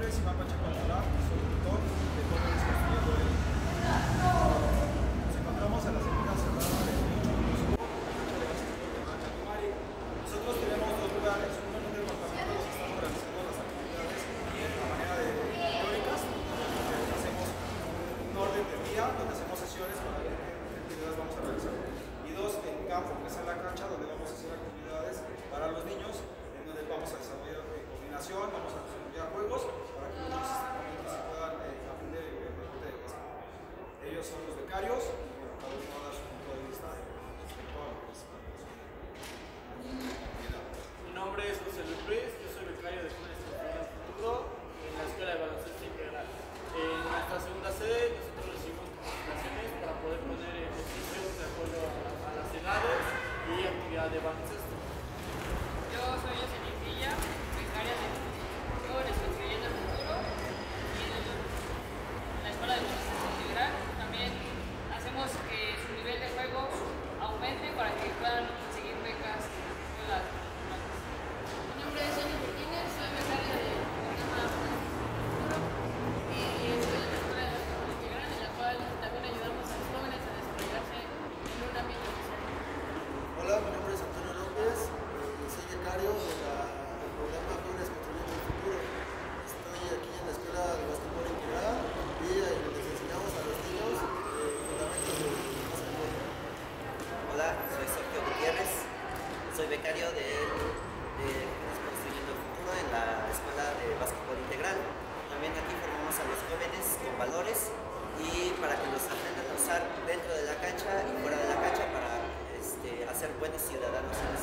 nombre es Iván Pacheco Alcalá, soy tutor de Jóvenes Construyendo el. Nos encontramos en la segunda cerrada del 8 de Chacumari. Nosotros tenemos dos lugares, uno en un departamento donde estamos realizando las actividades de manera de teóricas, donde hacemos un orden del día, donde hacemos sesiones para ver qué actividades vamos a realizar. Y dos, en campo, que es en la cancha, donde vamos a hacer actividades para los niños, en donde vamos a desarrollar coordinación, vamos a desarrollar juegos para que los niños se puedan aprender el deporte de básquet. Ellos son los becarios y bueno, cada uno va a dar su punto de vista respecto a lo que es la educación. Mi nombre es José Luis, yo soy becario de Jóvenes Construyendo el Futuro en la Escuela de Baloncesto Integral. En nuestra segunda sede nosotros recibimos capacitaciones para poder poner ejercicios de acuerdo a las edades y actividad de baloncesto. Yo soy Jocelyn Villa, becaria de Jóvenes Construyendo el Futuro y en la Escuela de Baloncesto Integral. También hacemos que su nivel de juego aumente para que puedan conseguir becas escolares. Mi nombre es Sonia Martínez, soy becaria del programa Futuro y estoy en la Escuela de Baloncesto Integral, en la cual también ayudamos a los jóvenes a desarrollarse en un ámbito social. Hola, mi nombre es Antonio López, soy becario del programa Jóvenes Construyendo el Futuro. Estoy aquí en la Escuela de Básquetbol Integral y les enseñamos a los niños fundamentos del básquetbol. Hola, soy Sergio Gutiérrez, soy becario de Jóvenes Construyendo el Futuro en la Escuela de Básquetbol Integral. También aquí formamos a los jóvenes con valores y para que los aprendan a usar dentro de la cancha y fuera de la cancha para hacer buenos ciudadanos en